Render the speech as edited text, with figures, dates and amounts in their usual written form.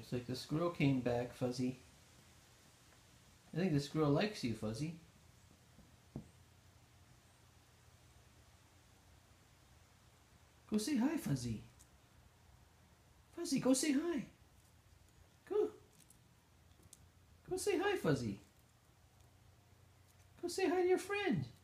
Looks like the squirrel came back, Fuzzy. I think the squirrel likes you, Fuzzy. Go say hi, Fuzzy. Fuzzy, go say hi. Go. Go say hi, Fuzzy. Go say hi to your friend.